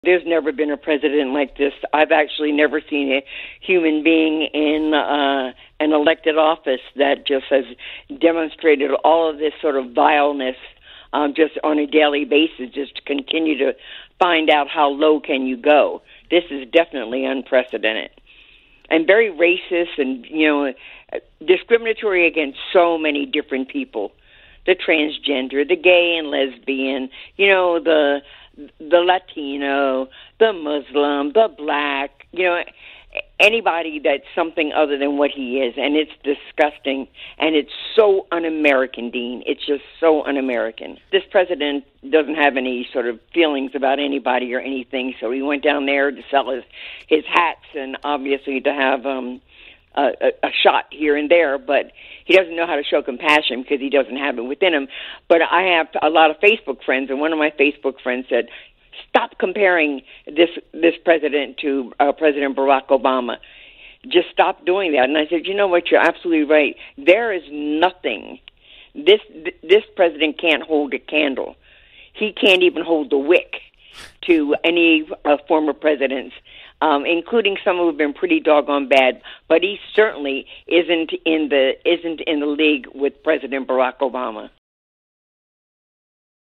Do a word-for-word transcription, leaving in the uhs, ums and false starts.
There's never been a president like this. I've actually never seen a human being in uh, an elected office that just has demonstrated all of this sort of vileness um, just on a daily basis, just to continue to find out how low can you go. This is definitely unprecedented and very racist and, you know, discriminatory against so many different people. The transgender, the gay and lesbian, you know, the the Latino, the Muslim, the black, you know, anybody that's something other than what he is. And it's disgusting. And it's so un-American, Dean. It's just so un-American. This president doesn't have any sort of feelings about anybody or anything. So he went down there to sell his, his hats and obviously to have um, a, a, a shot here and there. But he doesn't know how to show compassion because he doesn't have it within him. But I have a lot of Facebook friends, and one of my Facebook friends said, stop comparing this this president to uh, President Barack Obama. Just stop doing that. And I said, you know what, you're absolutely right. There is nothing. This this president can't hold a candle. He can't even hold the wick to any uh, former presidents, um, including some who have been pretty doggone bad. But he certainly isn't in the isn't in the league with President Barack Obama.